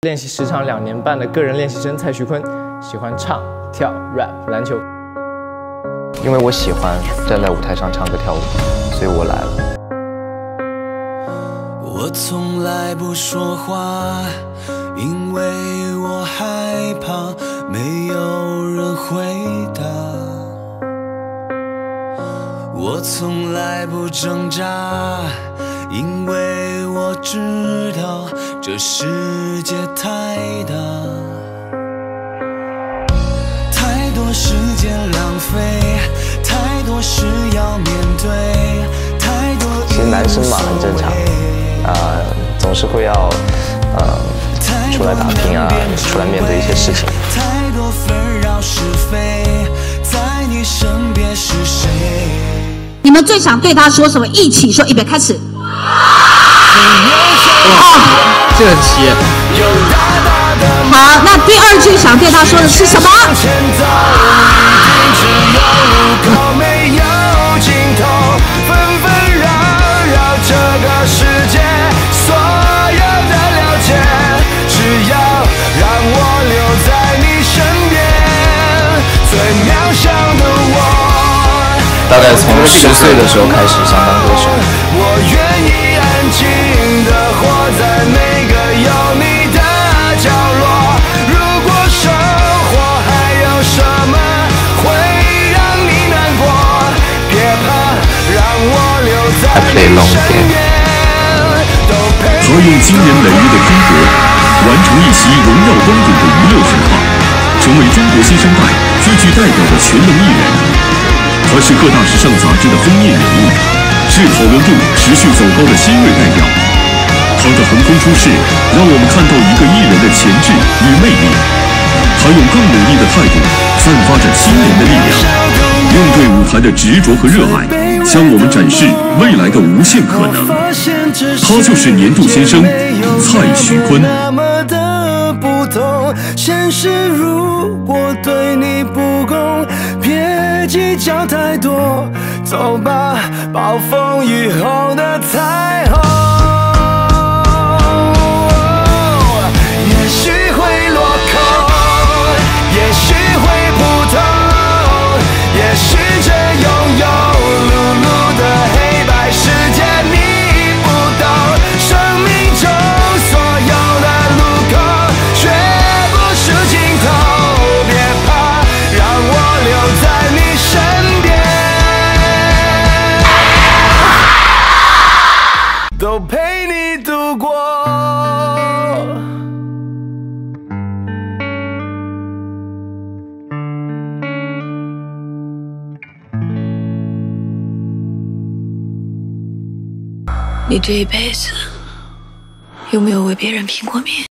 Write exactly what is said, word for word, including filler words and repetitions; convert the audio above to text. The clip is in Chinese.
练习时长两年半的个人练习生蔡徐坤，喜欢唱、跳、rap、篮球。 因为我喜欢站在舞台上唱歌跳舞，所以我来了。 我从来不说话，因为我害怕没有人回答。我从来不挣扎，因为我知道这世界太大，太多时间浪费，太多事要面对，太多其实男生嘛很正常，啊、呃，总是会要呃出来打拼啊，出来面对一些事情。 太多纷扰是非，在你身边是谁？ 你们最想对他说什么？一起说，预备开始。 这个很奇。 好，那第二句想对他说的是什么？ 大概从十岁的时候开始想当歌手。 我愿意安静地活在每个有你的角落。如果生活还有什么会让你难过，别怕，让我留在你身边。 他用经年累月的拼搏，完成一袭荣耀光荣的娱乐神话，成为中国新生代最具代表的全能艺人。他是各大时尚杂志的封面人物，是讨论度持续走高的新锐代表。他的横空出世，让我们看到一个艺人的潜质与魅力。他用更努力的态度，散发着新人的力量，用对舞台的执着和热爱，向我们展示未来的无限可能。他就是年度先生蔡徐坤。现实如果对你不公，别计较太多，走吧，暴风雨后的彩虹。也许会落空，也许会普通，也许这拥有碌碌的黑白世界你不懂，生命中所有的路口却不是尽头，别怕，让我留在你身边，都陪你度过。 你这一辈子有没有为别人拼过命？